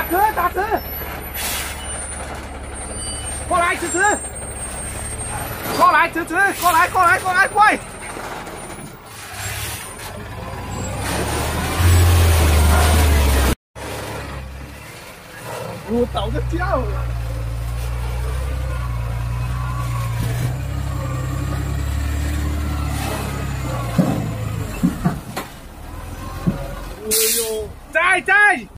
打直，过来，直直，过来，直直，过来，快！我倒个觉了。哎呦，在。